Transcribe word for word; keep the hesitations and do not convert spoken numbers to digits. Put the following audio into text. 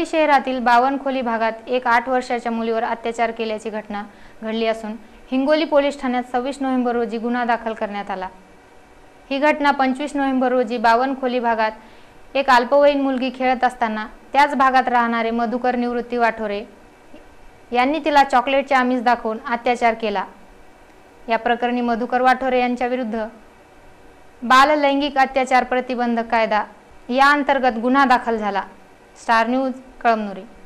शहरातील बावनखोली भागात एक आठ वर्षाच्या मुलीवर अत्याचार केल्याची घटना घडली असून हिंगोली पोलीस ठाण्यात सव्वीस नोव्हेंबर रोजी गुन्हा दाखल करण्यात आला। ही घटना पंचवीस नोव्हेंबर रोजी बावनखोली भागात एक अल्पवयीन मुलगी खेळत असताना त्याच भागात राहणारे मधुकर निवृत्ती वाठोरे यांनी तिला चॉकलेटचे आमिष दाखवून अत्याचार केला। या प्रकरणी मधुकर वाठोरे यांच्या विरुद्ध बाल लैंगिक अत्याचार प्रतिबंधक कायदा या अंतर्गत गुन्हा दाखल झाला। Star news Kalamnuri.